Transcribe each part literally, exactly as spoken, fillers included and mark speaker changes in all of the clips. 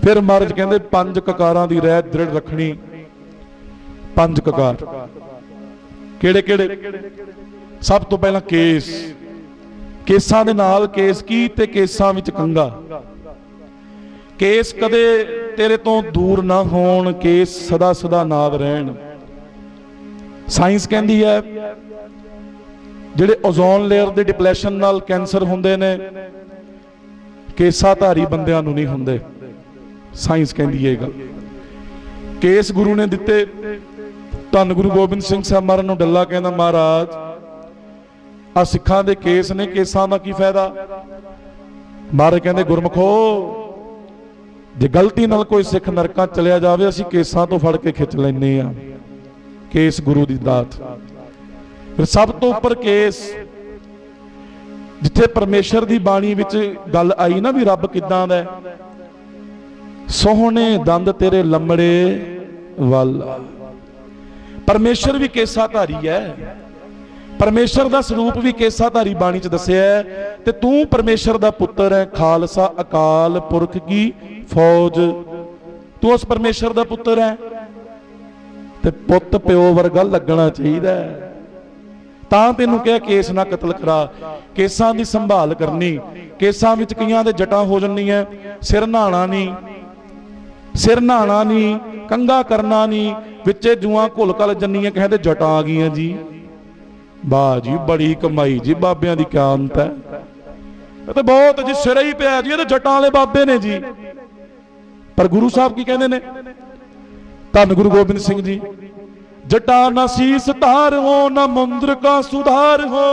Speaker 1: फिर महाराज कहते पंज ककारां दी रह दृढ़ रखनी। पंज ककार केड़े केड़े? सब तो पहला केस, केसां दे नाल केस की ते केसां विच कंघा। केस कदे तेरे तो दूर ना होण, केस सदा सदा नाल रहण। साइंस कहती है जिहड़े ओजोन लेयर दे डिप्लैशन नाल कैंसर हुंदे ने, केसाधारी बंदियां नूं नहीं हुंदे। साइंस कहती है गल। केस गुरु ने दिते। धन गुरु गोबिंद सिंह साहब महाराज नूं डल्ला कहंदा, महाराज आ सिखां दे केस ने, केसां दा की फायदा? महाराज कहंदे, गुरमुखो जे गलती नाल कोई सिख नरकां चलिया जावे, असीं केसां तो फड़ के खिच लैंदे आ। केस गुरु दी दात। फिर सब तो उपर केस, जिथे परमेश्वर दी बाणी विच गल आई ना भी रब किदां दा है। सोहने दंद तेरे लमड़े वल। परमेश्वर भी केसाधारी है, परमेश्वर दा स्वरूप भी केसाधारी बाणी च दस्सिया है। ते तू परमेश्वर दा पुत्र है, खालसा अकाल पुरख की फौज। तू उस परमेश्वर दा पुत्र है ते पुत प्यो वर्गा लगना चाहिए। तां तैनूं कह केस ना कतल करा। केसां दी संभाल करनी। केसां विच कईयां दे जटां हो जंदियां, सिर नहाना नहीं, सिर नहाना नहीं, कंघा करना नहीं, विचे जुआं घुल घल जन्नियां, कहते जटां आ गईयां जी। वाह जी बड़ी कमाई जी, बाबियां दी क्या अंत है। ये तो बहुत जी सिर ही पिया जी, ये तो जटां वाले बाबे ने जी। पर गुरु साहब की कहते ने, धन गुरु गोबिंद सिंह जी, जटा ना शीस धार हो, ना मुंद्र का सुधार हो।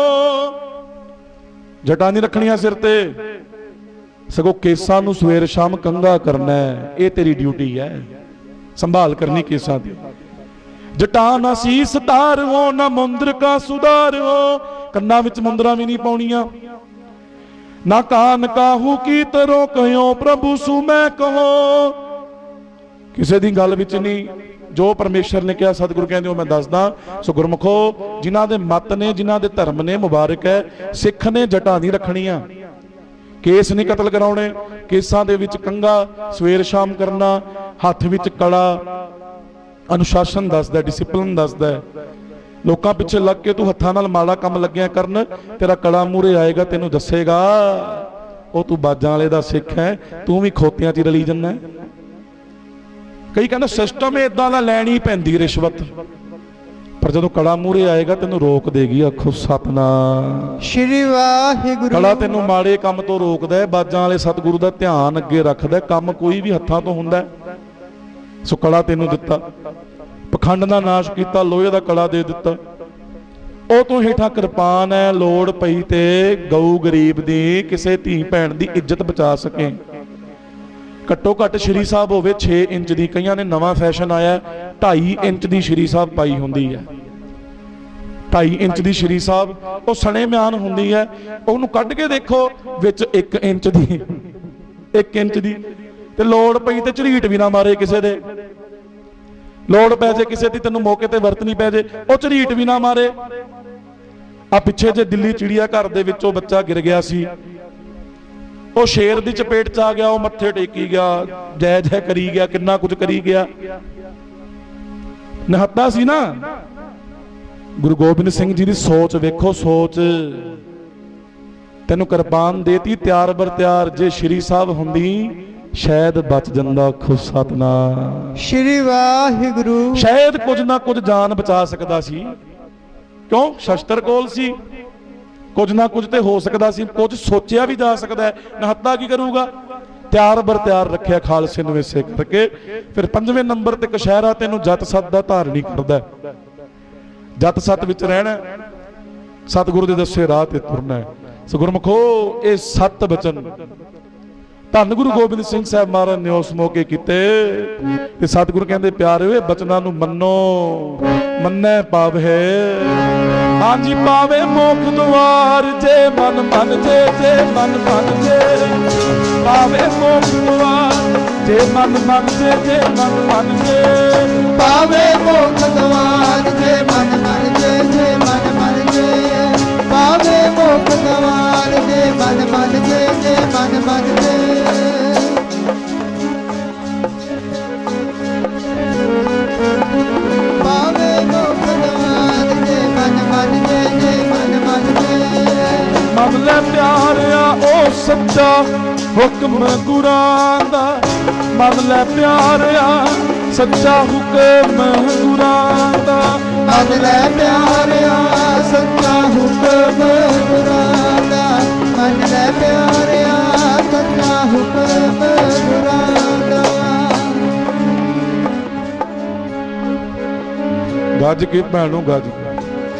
Speaker 1: जटा नहीं रखनिया सिर ते, सगों केसां नूं सवेर शाम कंघा करना है। ये तेरी ड्यूटी है, संभाल करनी केसां दी। जटा ना शीस धार हो, ना मुंद्र का सुधार हो। कन्ना विच मुंदरां भी नहीं पाउणियां। ना कान काहू की तरो कहो, प्रभु सु मैं कहो। किसी दी गल विच नहीं, जो परमेश्वर ने कहा सतगुरु कहते हो मैं दसदा। सो गुरमुखो, जिन्हां दे मत ने, जिन्हां दे धर्म ने, मुबारक है। सिख ने जटां नहीं रखणियां, केस नहीं कतल कराउणे। केसां दे विच कंघा सवेर शाम करना, हथ विच कड़ा। अनुशासन दसदा, डिसिपलिन दसदा। लोकां पिछे लग के तू हत्थां नाल माड़ा काम लग्या करन, तेरा कड़ा मूहरे आएगा, तेनू दसेगा ओ तू बाजां वाले दा सिख है, तू भी खोतियां च रली जन्ना। कई कहते सिस्टम इदां दा लैनी पैंदी रिश्वत, पर जदों कड़ा मूहरे आएगा तेनू रोक देगी। आखो सतनाम श्री वाहिगुरू। कड़ा तेनू माड़े काम तो रोकदा है, बाजां वाले सतगुरु दा ध्यान अगे रखदा। काम कोई भी हत्थां तो हुंदा। सो कड़ा तेनू दिता, पखंड दा नाश किया, लोहे दा कड़ा दे दिता। ओ तू हेठां किरपान है, लोड़ पई ते गऊ गरीब दी, किसे धी भैन दी इज्जत बचा सके। घट्टो घट्ट श्री साहब होवे छे इंच दी। कईयां ने नवा फैशन आया ढाई इंच दी श्री साहब पाई हुंदी है। ढाई इंच दी श्री साहब वो सने म्यान हुंदी है। उहनूं कढ के देखो विच एक इंच दी, एक इंच दी। ते लोड़ पई ते झरीट भी ना मारे किसे दे। लोड़ पै जे किसे दी, तैनूं मौके ते वरतनी पै जे, वो झरीट भी ना मारे। आ पिछे जे दिल्ली चिड़िया घर दे विचों बच्चा गिर गया सी, वो शेर दी चपेट च आ गया, वो मत्थे टेकी गया, जय जय करी गया, किन्ना कुछ करी गया। निहत्ता सी ना। गुरु गोबिंद सिंह जी की सोच वेखो, सोच। तेनू किरपान देती त्यार बर त्यार, जे श्री साहब हुंदी शायद बच जांदा। खुद सतनाम श्री वाहिगुरू। शायद कुछ ना कुछ जान बचा सकता सी। क्यों? शस्त्र कोल सी, कुछ ना कुछ तो हो सकता सी, कुछ सोचा भी जा सकता है। निहत्ता की करूगा? त्यार बर त्यार रखिया खालसे नूं इसे करके। फिर पंजवें नंबर ते कशहरा तेनू जत सत दा धारनी करदा। जत सत विच रहना, सतगुरु दे दसे राह ते तुरना है। सो गुरमुखो, ये सत बचन धन गुरु गोबिंद सिंह साहब महाराज ने उस मौके किते। सतगुरु कहते प्यारे बचना नूं मन्नो, मन्नै पावे। हाँ जी पावे मोख द्वार, जे मन मन जे, जे मन मन जे। पावे मोख द्वार, जे मन मन जे, जे मन मन जे। पावे मोख द्वार, जे मन मन जे, जे मन मन जे। पावे मोख द्वार, जे मन मन जे, जे मन मन जे। सच्चा हुक्म गुरां दा मन लै प्यारिया सच्चा हुक्म गुरां दा
Speaker 2: मन लै प्यारिया सच्चा हुक्म गुरां दा मन लै प्यारिया सच्चा हुक्म गुरां दा
Speaker 1: गज के भैनों गज के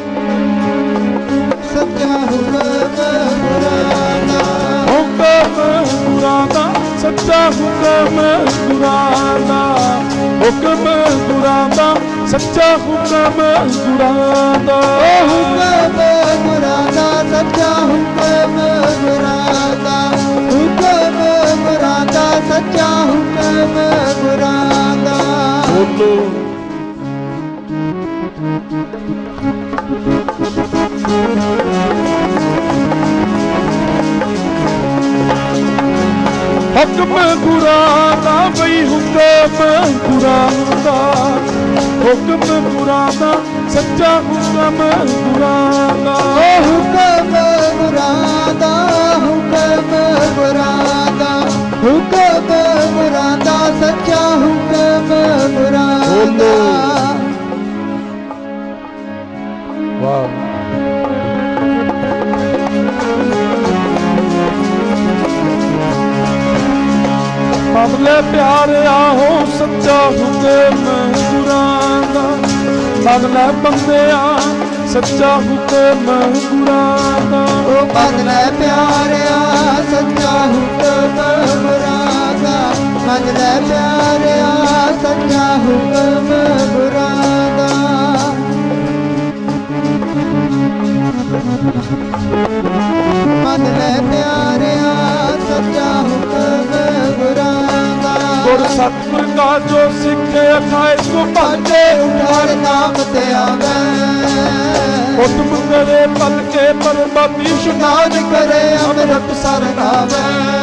Speaker 2: सच्चा हुक्म गुरां दा
Speaker 1: हुक्म गुरां दा सच्चा हुक्म गुरां दा हुक्म गुरां दा सच्चा हुक्म गुरां दा
Speaker 2: हुक्म गुरां दा सच्चा हुक्म गुरां दा हुक्म गुरां दा सच्चा हुक्म गुरां दा
Speaker 1: बोलो हुक्म गुरां दा बई हुक्म गुरां दा हुक्म गुरां दा सच्चा हुक्म गुरां दा
Speaker 2: हुक्म गुरां दा हुक्म गुरां दा हुक्म गुरां दा सच्चा हुक्म गुरां दा
Speaker 1: वाह मन लै प्यारिया हो सच्चा हुक्म गुरां दा मन लै बंदिया सच्चा हुक्म गुरां दा
Speaker 2: मन लै प्यारिया सच्चा हुक्म गुरां दा मन लै प्यारिया सच्चा हुक्म गुरां दा मन लै प्यारिया सच्चा हुक्म गुरां दा
Speaker 1: गुर सतगुर का जो सिखे खाए सो भाजे
Speaker 2: उठार नाम ते आवे
Speaker 1: उठ करे पल के परमाती
Speaker 2: इशनान करे अमृत सर नावे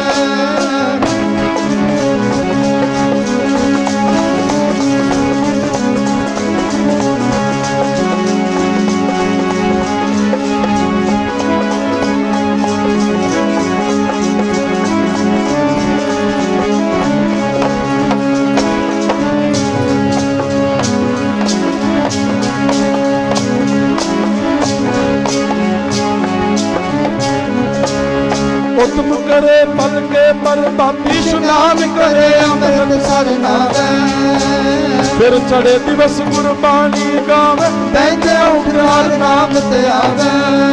Speaker 1: उत्तम करे पल के परमाती
Speaker 2: इशनान करे अमृत सर नावे
Speaker 1: फिर चढ़े दिवस गुरबाणी गावे
Speaker 2: बैठे उठार नाम ते आवे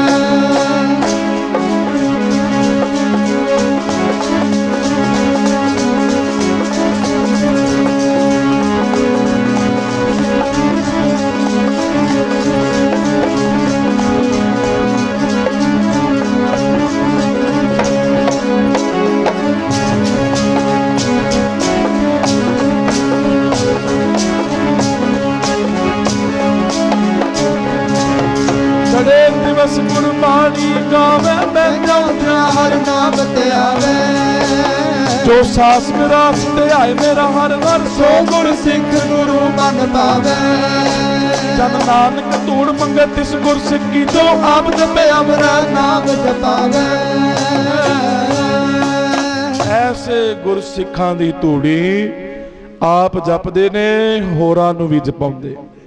Speaker 1: चढ़े दिवस गुरबाणी गावे
Speaker 2: बैठे उठार नाम ते आवे
Speaker 1: जो सास विरास ते आए मेरा हर हर सो गुर सिख
Speaker 2: गुरु मन पावे
Speaker 1: जन नानक धूड़ मंगे तिस गुर सिक्की जो आप जपे
Speaker 2: अमृत नाम जपावे
Speaker 1: ऐसे गुर सिखां दी धूड़ी आप जपदे ने होरां नूं भी जपाउंदे